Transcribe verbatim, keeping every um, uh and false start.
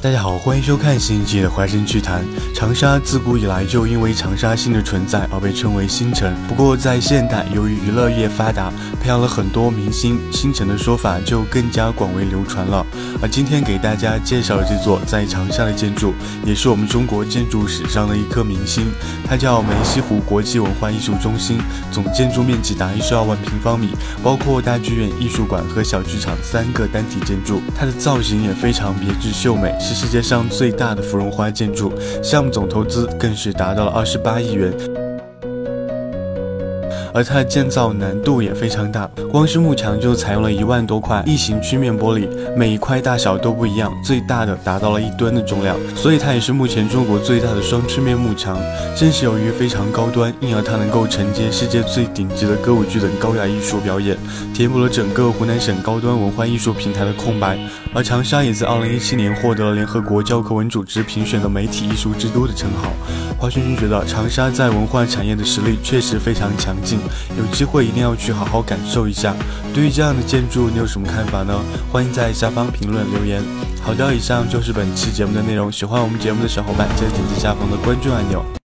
大家好，欢迎收看新一期的华生趣谈。长沙自古以来就因为长沙星的存在而被称为星城。不过在现代，由于娱乐业发达，培养了很多明星，星城的说法就更加广为流传了。而今天给大家介绍的这座在长沙的建筑，也是我们中国建筑史上的一颗明星，它叫梅溪湖国际文化艺术中心，总建筑面积达一十二万平方米，包括大剧院、艺术馆和小剧场三个单体建筑。它的造型也非常别致秀美，是世界上最大的芙蓉花建筑，项目总投资更是达到了二十八亿元。而它的建造难度也非常大，光是幕墙就采用了一万多块异形曲面玻璃，每一块大小都不一样，最大的达到了一吨的重量，所以它也是目前中国最大的双曲面幕墙。正是由于非常高端，因而它能够承接世界最顶级的歌舞剧等高雅艺术表演，填补了整个湖南省高端文化艺术平台的空白。而长沙也在二零一七年获得了联合国教科文组织评选的媒体艺术之都的称号。华轩君觉得长沙在文化产业的实力确实非常强劲，有机会一定要去好好感受一下。对于这样的建筑你有什么看法呢？欢迎在下方评论留言。好的，以上就是本期节目的内容，喜欢我们节目的小伙伴记得点击下方的关注按钮。